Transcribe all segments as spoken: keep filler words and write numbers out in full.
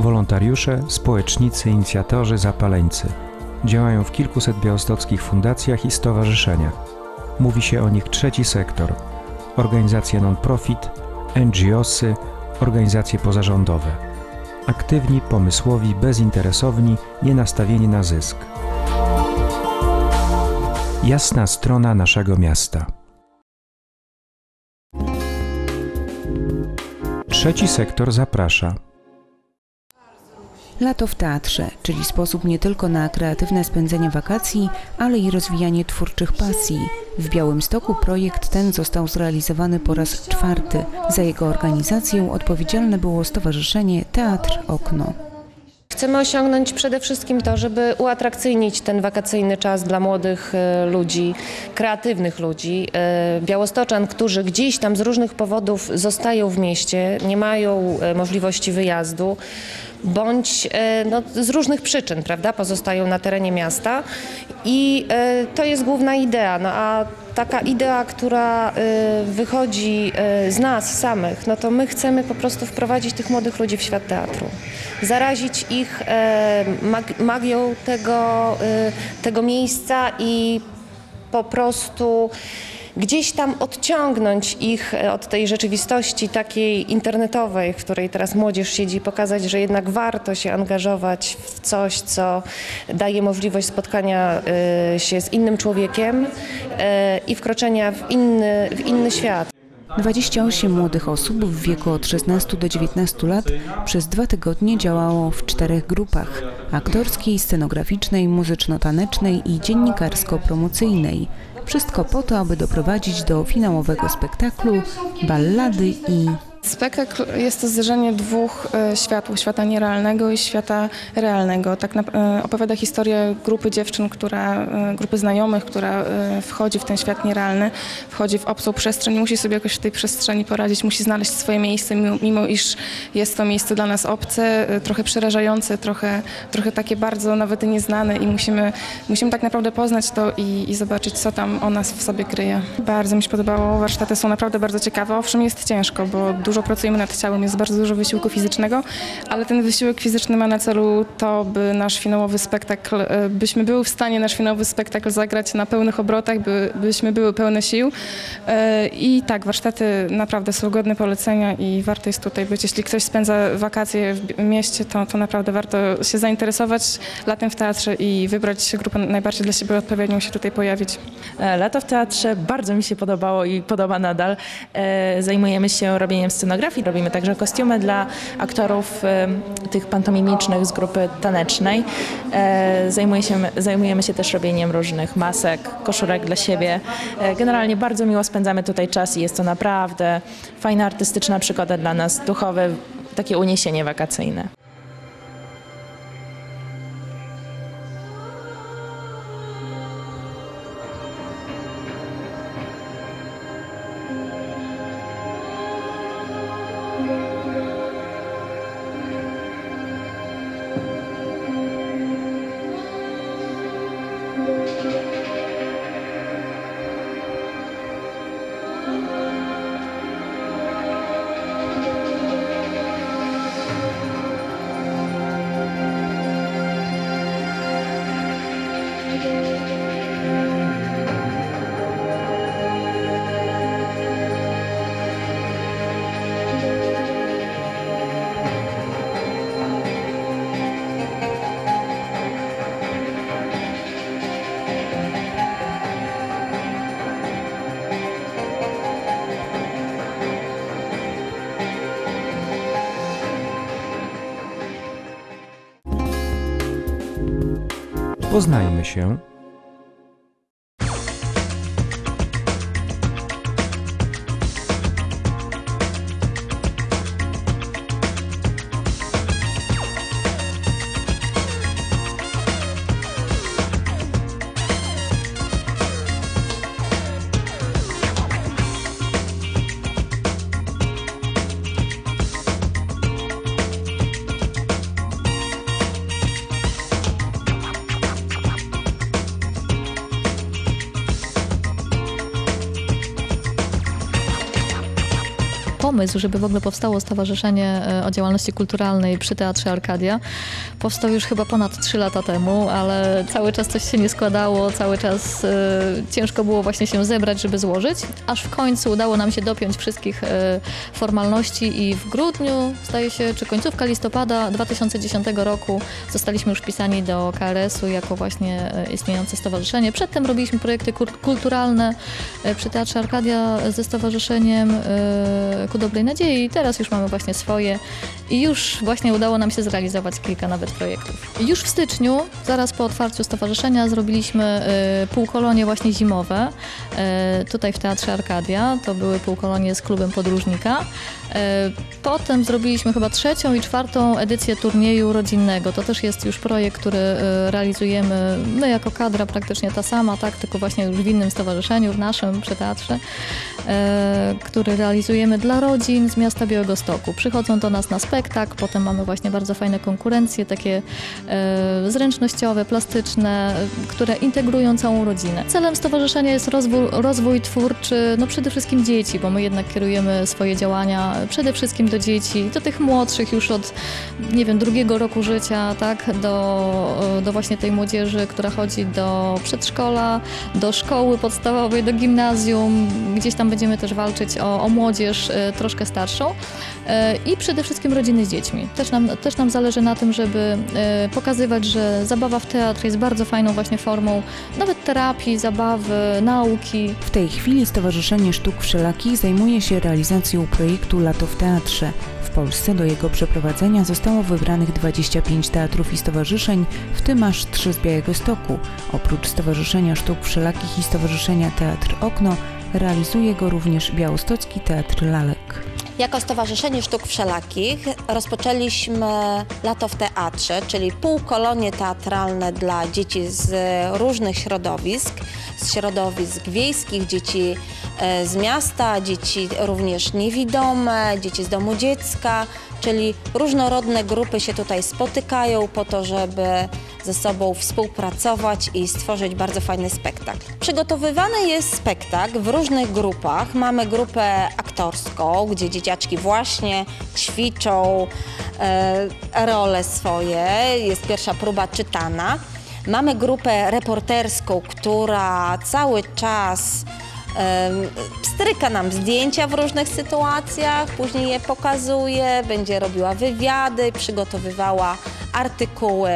Wolontariusze, społecznicy, inicjatorzy, zapaleńcy. Działają w kilkuset białostockich fundacjach i stowarzyszeniach. Mówi się o nich trzeci sektor. Organizacje non-profit, N G O sy, organizacje pozarządowe. Aktywni, pomysłowi, bezinteresowni, nie nastawieni na zysk. Jasna strona naszego miasta. Trzeci sektor zaprasza. Lato w teatrze, czyli sposób nie tylko na kreatywne spędzenie wakacji, ale i rozwijanie twórczych pasji. W Białymstoku projekt ten został zrealizowany po raz czwarty. Za jego organizację odpowiedzialne było Stowarzyszenie Teatr Okno. Chcemy osiągnąć przede wszystkim to, żeby uatrakcyjnić ten wakacyjny czas dla młodych ludzi, kreatywnych ludzi, białostoczan, którzy gdzieś tam z różnych powodów zostają w mieście, nie mają możliwości wyjazdu, bądź no, z różnych przyczyn, prawda, pozostają na terenie miasta i to jest główna idea, no a taka idea, która wychodzi z nas samych, no to my chcemy po prostu wprowadzić tych młodych ludzi w świat teatru, zarazić ich magią tego, tego miejsca i po prostu gdzieś tam odciągnąć ich od tej rzeczywistości takiej internetowej, w której teraz młodzież siedzi, pokazać, że jednak warto się angażować w coś, co daje możliwość spotkania się z innym człowiekiem i wkroczenia w inny, w inny świat. dwadzieścia osiem młodych osób w wieku od szesnastu do dziewiętnastu lat przez dwa tygodnie działało w czterech grupach: aktorskiej, scenograficznej, muzyczno-tanecznej i dziennikarsko-promocyjnej. Wszystko po to, aby doprowadzić do finałowego spektaklu, ballady i... Spektakl jest to zderzenie dwóch światów, świata nierealnego i świata realnego. Tak na, opowiada historię grupy dziewczyn, która, grupy znajomych, która wchodzi w ten świat nierealny, wchodzi w obcą przestrzeń i musi sobie jakoś w tej przestrzeni poradzić, musi znaleźć swoje miejsce, mimo, mimo iż jest to miejsce dla nas obce, trochę przerażające, trochę, trochę takie bardzo nawet nieznane i musimy, musimy tak naprawdę poznać to i, i zobaczyć, co tam o nas w sobie kryje. Bardzo mi się podobało, warsztaty są naprawdę bardzo ciekawe, owszem jest ciężko, bo dużo Dużo pracujemy nad ciałem, jest bardzo dużo wysiłku fizycznego, ale ten wysiłek fizyczny ma na celu to, by nasz finałowy spektakl, byśmy byli w stanie nasz finałowy spektakl zagrać na pełnych obrotach, by, byśmy były pełne sił. I tak, warsztaty naprawdę są godne polecenia i warto jest tutaj być. Jeśli ktoś spędza wakacje w mieście, to, to naprawdę warto się zainteresować latem w teatrze i wybrać grupę najbardziej dla siebie odpowiednią, się tutaj pojawić. Lato w teatrze bardzo mi się podobało i podoba nadal. Zajmujemy się robieniem scenografii. Robimy także kostiumy dla aktorów y, tych pantomimicznych z grupy tanecznej. E, zajmuje się, zajmujemy się też robieniem różnych masek, koszulek dla siebie. E, generalnie bardzo miło spędzamy tutaj czas i jest to naprawdę fajna artystyczna przygoda dla nas, duchowe, takie uniesienie wakacyjne. Poznajmy się. pomysł, żeby w ogóle powstało Stowarzyszenie o działalności kulturalnej przy Teatrze Arkadia, powstał już chyba ponad trzy lata temu, ale cały czas coś się nie składało, cały czas y, ciężko było właśnie się zebrać, żeby złożyć, aż w końcu udało nam się dopiąć wszystkich y, formalności i w grudniu, zdaje się, czy końcówka listopada dwa tysiące dziesiątego roku zostaliśmy już wpisani do K R S u jako właśnie y, istniejące stowarzyszenie. Przedtem robiliśmy projekty kulturalne y, przy Teatrze Arkadia ze Stowarzyszeniem y, Ku Dobrej Nadziei. Teraz już mamy właśnie swoje i już właśnie udało nam się zrealizować kilka nawet projektów. Już w styczniu, zaraz po otwarciu stowarzyszenia, zrobiliśmy y, półkolonie właśnie zimowe y, tutaj w Teatrze Arkadia. To były półkolonie z klubem podróżnika. Y, potem zrobiliśmy chyba trzecią i czwartą edycję turnieju rodzinnego. To też jest już projekt, który y, realizujemy my jako kadra praktycznie ta sama, tak, tylko właśnie już w innym stowarzyszeniu, w naszym przy teatrze, y, który realizujemy dla rodzin z miasta Białegostoku. Przychodzą do nas na spektakl, potem mamy właśnie bardzo fajne konkurencje, takie y, zręcznościowe, plastyczne, y, które integrują całą rodzinę. Celem stowarzyszenia jest rozwój, rozwój twórczy, no przede wszystkim dzieci, bo my jednak kierujemy swoje działania przede wszystkim do dzieci, do tych młodszych już od, nie wiem, drugiego roku życia, tak, do, do właśnie tej młodzieży, która chodzi do przedszkola, do szkoły podstawowej, do gimnazjum. Gdzieś tam będziemy też walczyć o, o młodzież y, troszkę starszą y, i przede wszystkim rodziny z dziećmi. Też nam, też nam zależy na tym, żeby y, pokazywać, że zabawa w teatr jest bardzo fajną właśnie formą nawet terapii, zabawy, nauki. W tej chwili Stowarzyszenie Sztuk Wszelakich zajmuje się realizacją projektu Lato w Teatrze. W Polsce do jego przeprowadzenia zostało wybranych dwadzieścia pięć teatrów i stowarzyszeń, w tym aż trzy z Białegostoku. Oprócz Stowarzyszenia Sztuk Wszelakich i Stowarzyszenia Teatr Okno realizuje go również Białostocki Teatr Lalek. Jako Stowarzyszenie Sztuk Wszelakich rozpoczęliśmy Lato w Teatrze, czyli półkolonie teatralne dla dzieci z różnych środowisk, z środowisk wiejskich, dzieci z miasta, dzieci również niewidome, dzieci z domu dziecka, czyli różnorodne grupy się tutaj spotykają po to, żeby ze sobą współpracować i stworzyć bardzo fajny spektakl. Przygotowywany jest spektakl w różnych grupach. Mamy grupę aktorską, gdzie dzieciaczki właśnie ćwiczą e, role swoje. Jest pierwsza próba czytana. Mamy grupę reporterską, która cały czas e, stryka nam zdjęcia w różnych sytuacjach, później je pokazuje, będzie robiła wywiady, przygotowywała artykuły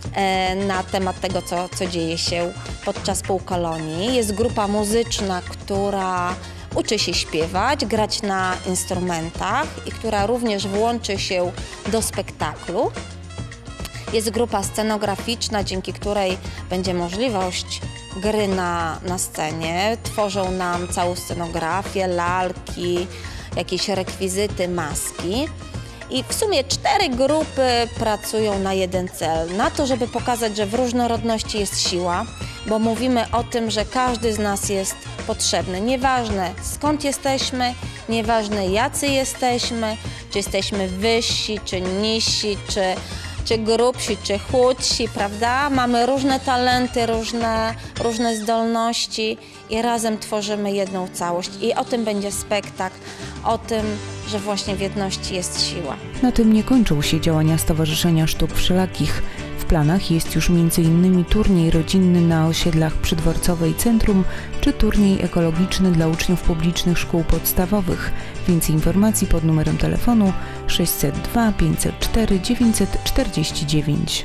na temat tego, co, co dzieje się podczas półkolonii. Jest grupa muzyczna, która uczy się śpiewać, grać na instrumentach i która również włączy się do spektaklu. Jest grupa scenograficzna, dzięki której będzie możliwość gry na, na scenie. Tworzą nam całą scenografię, lalki, jakieś rekwizyty, maski. I w sumie cztery grupy pracują na jeden cel, na to, żeby pokazać, że w różnorodności jest siła, bo mówimy o tym, że każdy z nas jest potrzebny. Nieważne skąd jesteśmy, nieważne jacy jesteśmy, czy jesteśmy wyżsi, czy niżsi, czy, czy grubsi, czy chudsi, prawda? Mamy różne talenty, różne, różne zdolności i razem tworzymy jedną całość. I o tym będzie spektakl, o tym, że właśnie w jedności jest siła. Na tym nie kończą się działania Stowarzyszenia Sztuk Wszelakich. W planach jest już między innymi turniej rodzinny na osiedlach Przydworcowej Centrum czy turniej ekologiczny dla uczniów publicznych szkół podstawowych. Więcej informacji pod numerem telefonu sześćset dwa pięćset cztery dziewięćset czterdzieści dziewięć.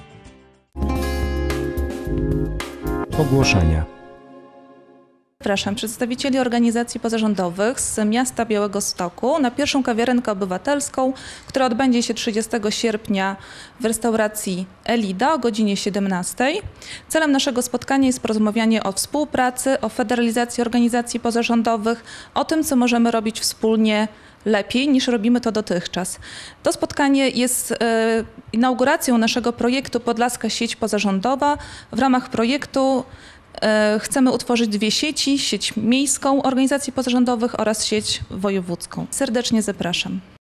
Ogłoszenia. Zapraszam przedstawicieli organizacji pozarządowych z miasta Białegostoku na pierwszą kawiarenkę obywatelską, która odbędzie się trzydziestego sierpnia w restauracji Elida o godzinie siedemnastej. Celem naszego spotkania jest porozmawianie o współpracy, o federalizacji organizacji pozarządowych, o tym, co możemy robić wspólnie lepiej niż robimy to dotychczas. To spotkanie jest e, inauguracją naszego projektu Podlaska Sieć Pozarządowa. W ramach projektu chcemy utworzyć dwie sieci, sieć miejską organizacji pozarządowych oraz sieć wojewódzką. Serdecznie zapraszam.